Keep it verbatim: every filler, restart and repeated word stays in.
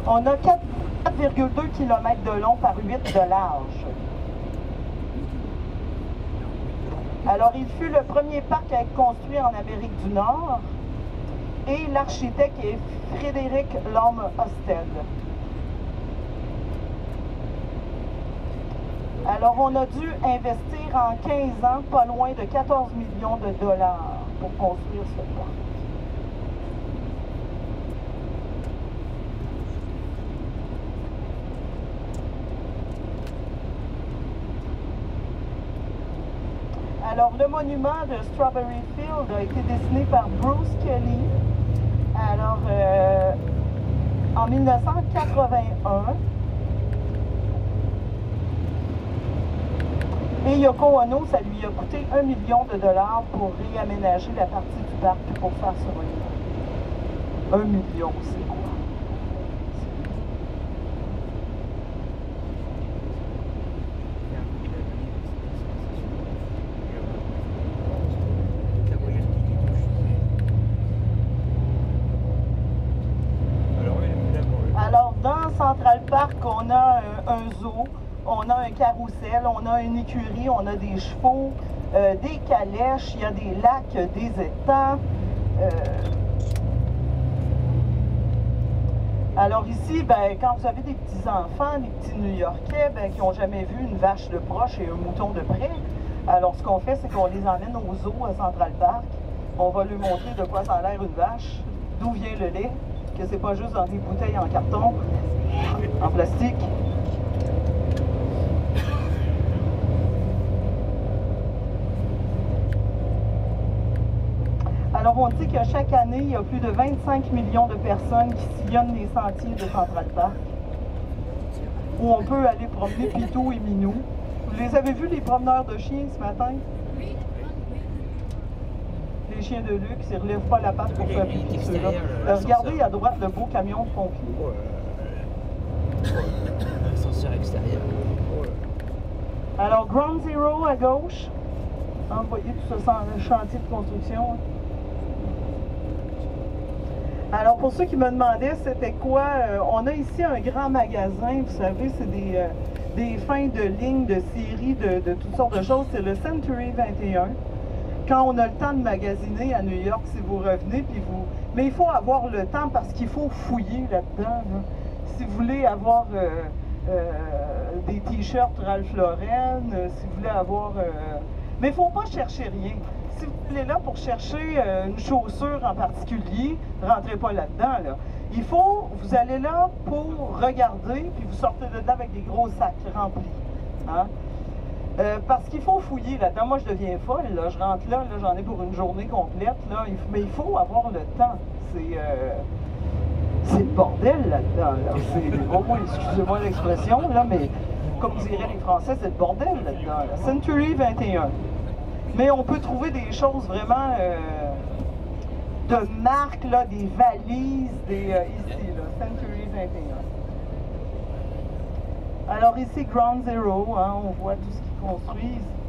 On a quatre virgule deux kilomètres de long par huit de large. Alors, il fut le premier parc à être construit en Amérique du Nord et l'architecte est Frédéric Lahm Hosted. Alors, on a dû investir en quinze ans pas loin de quatorze millions de dollars pour construire ce parc. Alors, le monument de Strawberry Field a été dessiné par Bruce Kelly alors, euh, en mille neuf cent quatre-vingt-un. Et Yoko Ono, ça lui a coûté un million de dollars pour réaménager la partie du parc pour faire ce monument. Un million, c'est quoi? Alors, dans Central Park, on a un, un zoo. On a un carrousel, on a une écurie, on a des chevaux, euh, des calèches, il y a des lacs, des étangs. Euh... Alors ici, ben, quand vous avez des petits-enfants, des petits New-Yorkais ben, qui n'ont jamais vu une vache de proche et un mouton de près, alors ce qu'on fait, c'est qu'on les emmène au zoo à Central Park. On va leur montrer de quoi ça a l'air une vache, d'où vient le lait, que c'est pas juste dans des bouteilles en carton, en plastique. Alors, on dit que chaque année, il y a plus de vingt-cinq millions de personnes qui sillonnent les sentiers de Central Park, où on peut aller promener Pitou et Minou. Vous les avez vus, les promeneurs de chiens, ce matin? Oui. Les chiens de luxe, ils ne relèvent pas la patte pour faire pipi, ceux-là. Euh, regardez à droite le beau camion de pompiers. L'ascenseur extérieur. Alors, Ground Zero à gauche. Hein, vous voyez tout ce chantier de construction. Alors, pour ceux qui me demandaient c'était quoi, euh, on a ici un grand magasin, vous savez, c'est des, euh, des fins de ligne, de séries, de, de toutes sortes de choses. C'est le Century vingt et un. Quand on a le temps de magasiner à New York, si vous revenez, puis vous... Mais il faut avoir le temps parce qu'il faut fouiller là-dedans. Là. Si vous voulez avoir euh, euh, des t-shirts Ralph Lauren, euh, si vous voulez avoir... Euh... Mais il ne faut pas chercher rien. Si vous allez là pour chercher euh, une chaussure en particulier, rentrez pas là-dedans. Là. Il faut, vous allez là pour regarder, puis vous sortez de là avec des gros sacs remplis. Hein? Euh, parce qu'il faut fouiller là-dedans. Moi, je deviens folle. Là. Je rentre là, là j'en ai pour une journée complète. Là. Il faut, mais il faut avoir le temps. C'est euh, c'est le bordel là-dedans. Là. Au moins, excusez-moi l'expression, là, mais comme diraient les Français, c'est le bordel là-dedans. Là. Century vingt et un. Mais on peut trouver des choses vraiment euh, de marque, là, des valises, des, euh, ici, là, Century vingt et un. Alors ici, Ground Zero, hein, on voit tout ce qu'ils construisent.